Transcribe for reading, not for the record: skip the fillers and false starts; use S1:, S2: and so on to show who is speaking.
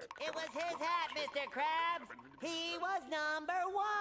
S1: It was his hat, Mr. Krabs. He was number one.